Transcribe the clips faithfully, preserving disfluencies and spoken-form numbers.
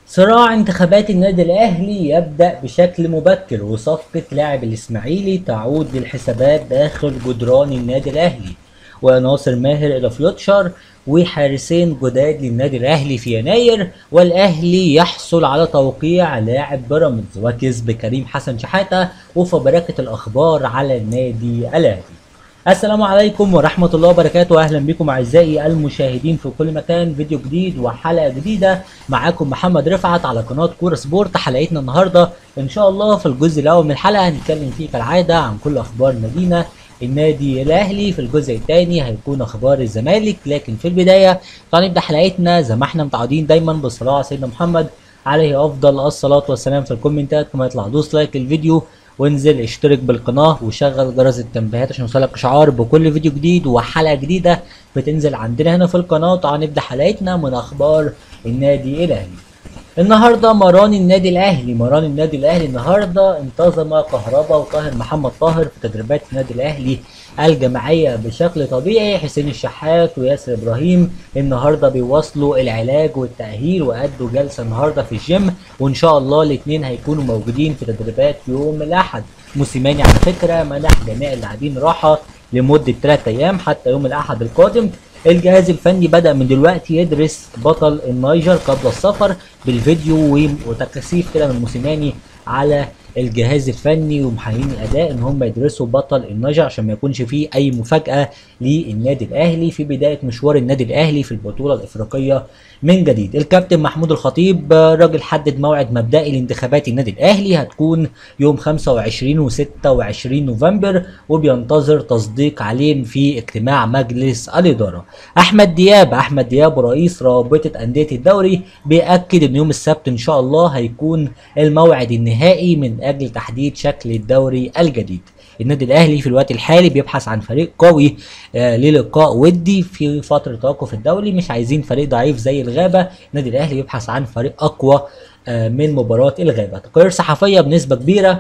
صراع انتخابات النادي الأهلي يبدأ بشكل مبكر، وصفقة لاعب الإسماعيلي تعود للحسابات داخل جدران النادي الأهلي، وناصر ماهر إلى فيوتشر، وحارسين جداد للنادي الأهلي في يناير، والأهلي يحصل على توقيع لاعب بيراميدز وكسب كريم حسن شحاتة، وفبركة الأخبار على النادي الأهلي. السلام عليكم ورحمة الله وبركاته. أهلا بكم أعزائي المشاهدين في كل مكان، فيديو جديد وحلقة جديدة. معاكم محمد رفعت على قناة كورة سبورت. حلقتنا النهاردة إن شاء الله في الجزء الأول من الحلقة هنتكلم فيه كالعادة عن كل أخبار نادينا النادي الأهلي. في الجزء الثاني هيكون أخبار الزمالك، لكن في البداية هنبدأ حلقتنا زي ما احنا متعودين دايما بالصلاة على سيدنا محمد عليه أفضل الصلاة والسلام. في الكومنتات كما يطلع دوس لايك الفيديو، وانزل اشترك بالقناة وشغل جرس التنبيهات عشان يوصلك اشعار بكل فيديو جديد وحلقة جديدة بتنزل عندنا هنا في القناة. تعالوا نبدأ حلقتنا من اخبار النادي الاهلي. النهارده مران النادي الاهلي مران النادي الاهلي النهارده انتظم كهربا وطاهر محمد طاهر في تدريبات النادي الاهلي الجماعيه بشكل طبيعي. حسين الشحات وياسر ابراهيم النهارده بيواصلوا العلاج والتاهيل، وادوا جلسه النهارده في الجيم، وان شاء الله الاثنين هيكونوا موجودين في تدريبات يوم الاحد. موسيماني على فكره منح جميع اللاعبين راحه لمده ثلاثة ايام حتى يوم الاحد القادم. الجهاز الفني بدأ من دلوقتي يدرس بطل النيجر قبل السفر بالفيديو وتكثيف كده من موسيماني على الجهاز الفني ومحللين الاداء ان هم يدرسوا بطل النيجر عشان ما يكونش فيه اي مفاجاه للنادي الاهلي في بدايه مشوار النادي الاهلي في البطوله الافريقيه من جديد. الكابتن محمود الخطيب راجل حدد موعد مبدئي لانتخابات النادي الاهلي، هتكون يوم خمسة وعشرين وستة وعشرين نوفمبر، وبينتظر تصديق عليه في اجتماع مجلس الاداره. احمد دياب احمد دياب رئيس رابطه انديه الدوري بيأكد ان يوم السبت ان شاء الله هيكون الموعد النهائي من اجل تحديد شكل الدوري الجديد. النادي الاهلي في الوقت الحالي بيبحث عن فريق قوي آه للقاء ودي في فتره توقف الدوري، مش عايزين فريق ضعيف زي الغابه. النادي الاهلي بيبحث عن فريق اقوى آه من مباراه الغابه. تقارير صحفيه بنسبه كبيره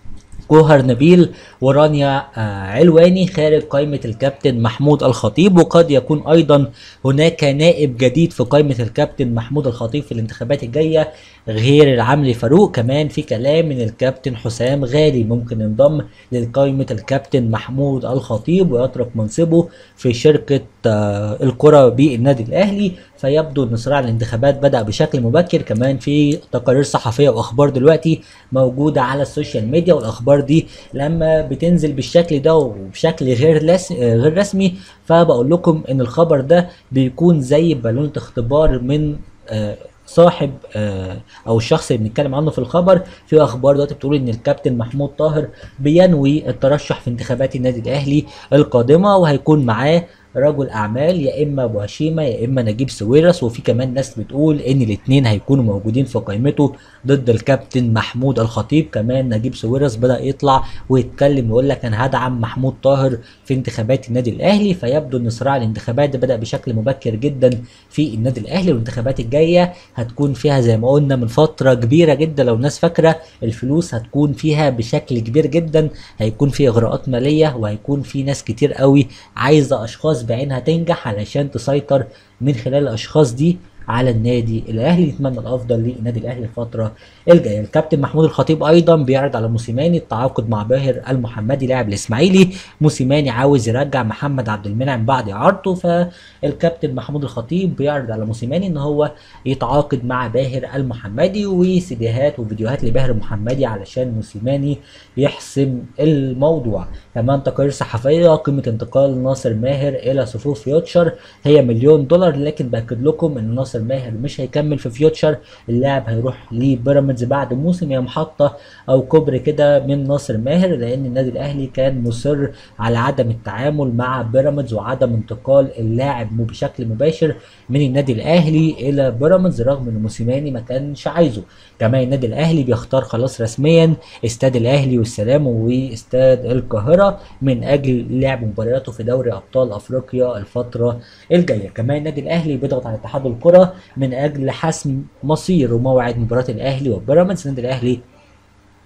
جوهر نبيل ورانيا آه علواني خارج قائمة الكابتن محمود الخطيب، وقد يكون أيضا هناك نائب جديد في قائمة الكابتن محمود الخطيب في الانتخابات الجاية غير العمري فاروق. كمان في كلام من الكابتن حسام غالي ممكن ينضم لقائمة الكابتن محمود الخطيب ويترك منصبه في شركة آه الكرة بالنادي الأهلي. فيبدو ان صراع الانتخابات بدأ بشكل مبكر. كمان في تقارير صحفية واخبار دلوقتي موجودة على السوشيال ميديا، والاخبار دي لما بتنزل بالشكل ده وبشكل غير لس... غير رسمي فبقول لكم ان الخبر ده بيكون زي بالونة اختبار من آه صاحب آه او الشخص اللي بنتكلم عنه في الخبر. في اخبار دلوقتي بتقول ان الكابتن محمود طاهر بينوي الترشح في انتخابات النادي الاهلي القادمه، وهيكون معاه رجل اعمال يا اما ابو هشيمه يا اما نجيب ساويرس. وفي كمان ناس بتقول ان الاثنين هيكونوا موجودين في قائمته ضد الكابتن محمود الخطيب. كمان نجيب ساويرس بدا يطلع ويتكلم ويقول لك انا هدعم محمود طاهر في انتخابات النادي الاهلي. فيبدو ان صراع الانتخابات ده بدا بشكل مبكر جدا في النادي الاهلي، والانتخابات الجايه هتكون فيها زي ما قلنا من فتره كبيره جدا. لو الناس فاكره الفلوس هتكون فيها بشكل كبير جدا، هيكون في اغراءات ماليه، وهيكون في ناس كتير قوي عايزه اشخاص بعينها تنجح علشان تسيطر من خلال الاشخاص دي على النادي الاهلي. نتمنى الافضل للنادي الاهلي الفتره الجايه. الكابتن محمود الخطيب ايضا بيعرض على موسيماني التعاقد مع باهر المحمدي لاعب الاسماعيلي. موسيماني عاوز يرجع محمد عبد المنعم بعد اعارته، فالكابتن محمود الخطيب بيعرض على موسيماني ان هو يتعاقد مع باهر المحمدي، وسيديهات وفيديوهات لباهر المحمدي علشان موسيماني يحسم الموضوع. كمان تقارير صحفيه قيمه انتقال ناصر ماهر الى صفوف فيوتشر هي مليون دولار، لكن باكد لكم ان ناصر ماهر مش هيكمل في فيوتشر. اللاعب هيروح لبيراميدز بعد موسم. هي محطه او كوبري كده من ناصر ماهر، لان النادي الاهلي كان مصر على عدم التعامل مع بيراميدز وعدم انتقال اللاعب بشكل مباشر من النادي الاهلي الى بيراميدز رغم ان موسيماني ما كانش عايزه. كمان النادي الاهلي بيختار خلاص رسميا استاد الاهلي والسلام واستاد القاهره من اجل لعب مبارياته في دوري ابطال افريقيا الفتره الجايه. كمان النادي الاهلي بيضغط على اتحاد الكره من اجل حسم مصير وموعد مباراه الاهلي وبيراميدز. النادي الاهلي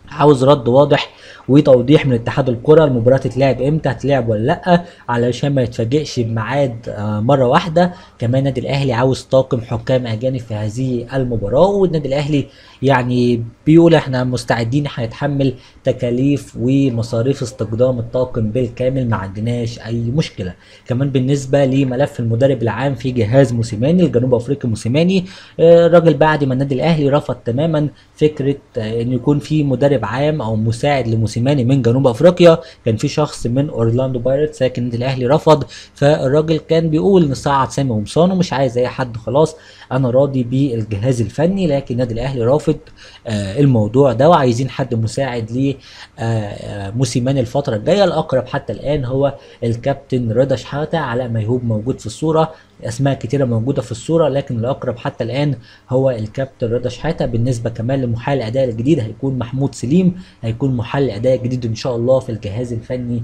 عاوز رد واضح وتوضيح من اتحاد الكرة، المباراة تتلعب امتى، هتلعب ولا لا، علشان ما يتفاجئش بميعاد آه، مرة واحدة. كمان النادي الاهلي عاوز طاقم حكام اجانب في هذه المباراة، والنادي الاهلي يعني بيقول احنا مستعدين هنتحمل تكاليف ومصاريف استخدام الطاقم بالكامل، ما عندناش اي مشكلة. كمان بالنسبة لملف المدرب العام في جهاز موسيماني الجنوب افريقي موسيماني، آه، الراجل بعد ما النادي الاهلي رفض تماما فكرة آه، ان يكون في مدرب عام او مساعد لموسيماني من جنوب افريقيا، كان في شخص من اورلاندو بايرتس لكن النادي الاهلي رفض. فالراجل كان بيقول نصعد سامي قمصان ومش عايز اي حد، خلاص انا راضي بالجهاز الفني، لكن النادي الاهلي رافض آه الموضوع ده وعايزين حد مساعد ل آه آه موسيماني الفتره الجايه. الاقرب حتى الان هو الكابتن رضا شحاته، علاء ميهوب موجود في الصوره، اسماء كتيره موجوده في الصوره، لكن الاقرب حتى الان هو الكابتن رضا شحاته. بالنسبه كمان لمحلل الاداء الجديد هيكون محمود سليم، هيكون محلل اداء جديد ان شاء الله في الجهاز الفني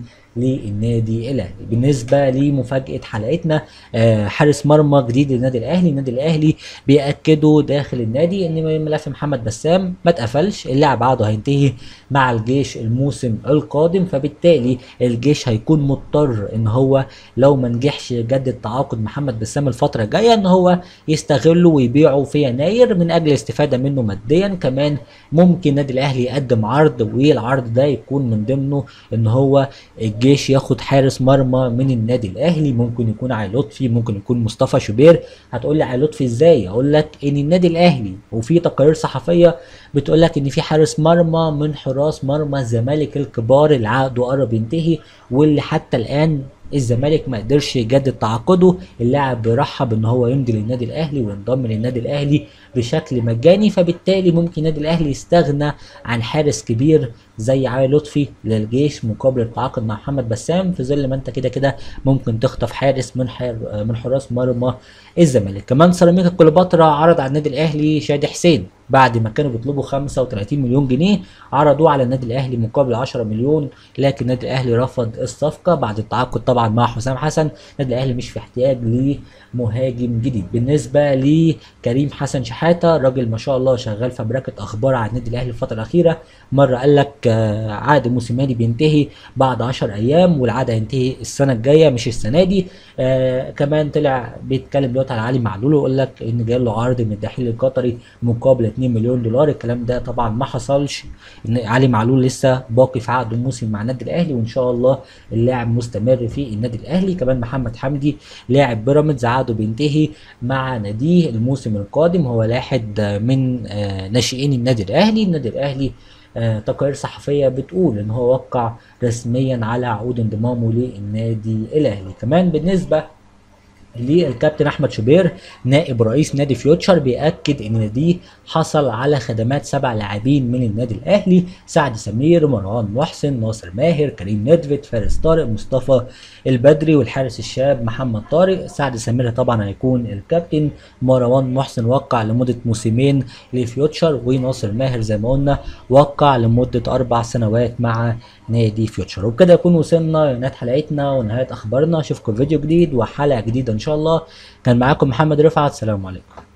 للنادي الاهلي. بالنسبه لمفاجاه حلقتنا، آه حارس مرمى جديد للنادي الاهلي. النادي الاهلي بياكدوا داخل النادي ان ملف محمد بسام ما اتقفلش، اللاعب عقده هينتهي مع الجيش الموسم القادم، فبالتالي الجيش هيكون مضطر ان هو لو ما نجحش يجدد تعاقد محمد بسام الفتره الجايه ان هو يستغله ويبيعه في يناير من اجل الاستفاده منه ماديا. كمان ممكن النادي الاهلي يقدم عرض، والعرض ده يكون من ضمنه ان هو الجيش ياخد حارس مرمى من النادي الاهلي، ممكن يكون علي لطفي، ممكن يكون مصطفى شوبير. هتقول لي علي لطفي ازاي؟ اقول لك ان النادي الاهلي وفي تقارير صحفيه بتقول لك ان في حارس مرمى من حراس مرمى الزمالك الكبار اللي عقده قرب ينتهي واللي حتى الان الزمالك ما قدرش يجدد تعاقده. اللاعب بيرحب ان هو يمضي للنادي الاهلي وينضم للنادي الاهلي بشكل مجاني، فبالتالي ممكن النادي الاهلي يستغنى عن حارس كبير زي علي لطفي للجيش مقابل التعاقد مع محمد بسام، في ظل ما انت كده كده ممكن تخطف حارس من حار من حراس مرمى الزمالك. كمان سيراميكا كليوباترا عرض على النادي الاهلي شادي حسين بعد ما كانوا بيطلبوا خمسة وتلاتين مليون جنيه، عرضوه على النادي الاهلي مقابل عشرة مليون، لكن النادي الاهلي رفض الصفقه بعد التعاقد طبعا مع حسام حسن. النادي الاهلي مش في احتياج لمهاجم جديد. بالنسبه لكريم حسن شحاته، راجل ما شاء الله شغال في بركه اخبار على النادي الاهلي الفتره الاخيره، مره قال لك آه، عقد موسيماني بينتهي بعد عشر ايام والعقد هينتهي السنه الجايه مش السنه دي. آه كمان طلع بيتكلم دلوقتي على علي معلول ويقول لك ان جاي له عرض من الدحيل القطري مقابل اتنين مليون دولار. الكلام ده طبعا ما حصلش، ان علي معلول لسه باقي في عقد الموسم مع النادي الاهلي وان شاء الله اللاعب مستمر في النادي الاهلي. كمان محمد حمدي لاعب بيراميدز عقده بينتهي مع ناديه الموسم القادم، هو واحد من آه، ناشئين النادي الاهلي. النادي الاهلي آه، تقارير صحفيه بتقول ان هو وقع رسميا على عقود انضمامه للنادي الاهلي. كمان بالنسبه للكابتن احمد شوبير نائب رئيس نادي فيوتشر بيأكد ان ناديه حصل على خدمات سبع لاعبين من النادي الاهلي: سعد سمير، مروان محسن، ناصر ماهر، كريم ندفت، فارس طارق، مصطفى البدري، والحارس الشاب محمد طارق. سعد سمير طبعا هيكون الكابتن، مروان محسن وقع لمده موسمين لفيوتشر، وناصر ماهر زي ما قلنا وقع لمده اربع سنوات مع نادي فيوتشر. وبكده يكون وصلنا لنهايه حلقتنا ونهايه اخبارنا. اشوفكم في فيديو جديد وحلقه جديده ان شاء الله. كان معاكم محمد رفعت، سلام عليكم.